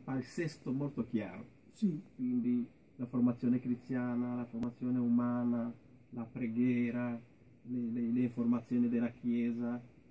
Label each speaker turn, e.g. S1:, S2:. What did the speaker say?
S1: palinsesto molto chiaro.
S2: Sì,
S1: Quindi la formazione cristiana, la formazione umana, la preghiera, le informazioni della Chiesa,